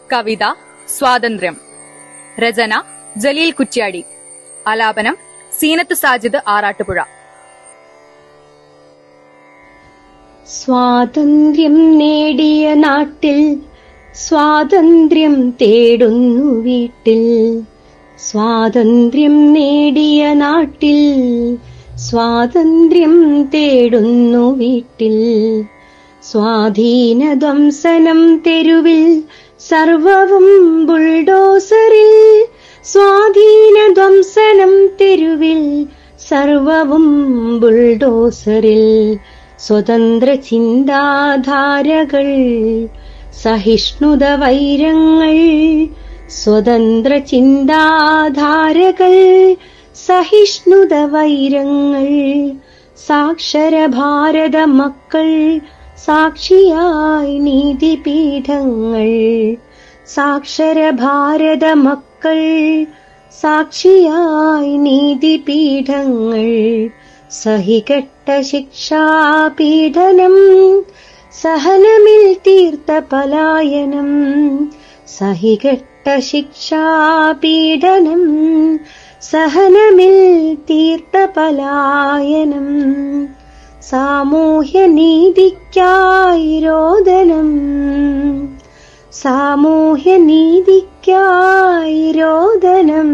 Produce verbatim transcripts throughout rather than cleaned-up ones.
കവിത സ്വാതന്ത്ര്യം. രചന ജലീൽ കുറ്റ്യാടി. ആലാപനം സീനത്ത് സാജിദ് ആറാട്ടുപുഴ. സ്വാതന്ത്ര്യം നേടിയ നാട്ടിൽ സ്വാതന്ത്ര്യം തേടുന്നു വീട്ടിൽ. സ്വാതന്ത്ര്യം നേടിയ നാട്ടിൽ സ്വാതന്ത്ര്യം തേടുന്നു വീട്ടിൽ. സ്വാധീനധ്വംസനം തെരുവിൽ സർവവും ബുൾഡോസറിൽ. സ്വാധീനധ്വംസനം തെരുവിൽ സർവവും ബുൾഡോസറിൽ. സ്വതന്ത്ര ചിന്താധാരകൾ സഹിഷ്ണുത വൈരങ്ങൾ. സ്വതന്ത്ര ചിന്താധാരകൾ സഹിഷ്ണുത വൈരങ്ങൾ. സാക്ഷര ഭാരത മക്കൾ സാക്ഷിയായി നീതിപീഠങ്ങൾ. സാക്ഷര ഭാരത മക്കൾ സാക്ഷിയായി നീതിപീഠങ്ങൾ. സഹികെട്ട ശിക്ഷാപീഡനം സഹനമിൽ തീർത്ത പലായനം. സഹികെട്ട ശിക്ഷാപീഡനം സഹനമിൽ തീർത്ത പലായനം. സാമൂഹ്യ നീതിക്കായി രോദനം. സാമൂഹ്യ നീതിക്കായി രോദനം.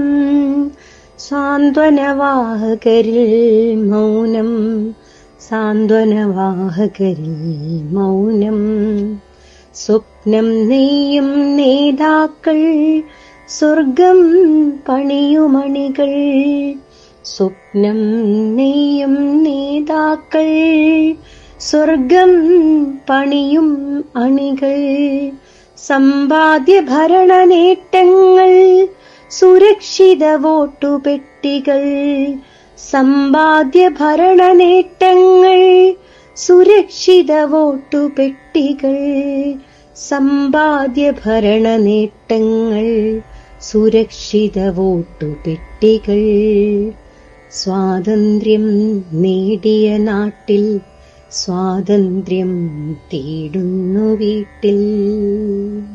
സാന്ത്വനവാഹകരിൽ മൗനം. സാന്ത്വനവാഹകരിൽ മൗനം. സ്വപ്നം നെയ്യും നേതാക്കൾ സ്വർഗം പണിയുമണികൾ. സ്വപ്നം നെയ്യും നേതാക്കൾ സ്വർഗം പണിയും അണികൾ. സമ്പാദ്യ ഭരണ നേട്ടങ്ങൾ സുരക്ഷിത വോട്ടുപെട്ടികൾ. സമ്പാദ്യ ഭരണ നേട്ടങ്ങൾ സുരക്ഷിത വോട്ടുപെട്ടികൾ. സമ്പാദ്യ ഭരണ നേട്ടങ്ങൾ സുരക്ഷിത വോട്ടുപെട്ടികൾ. സ്വാതന്ത്ര്യം നേടിയ നാട്ടിൽ സ്വാതന്ത്ര്യം തേടുന്നു വീട്ടിൽ.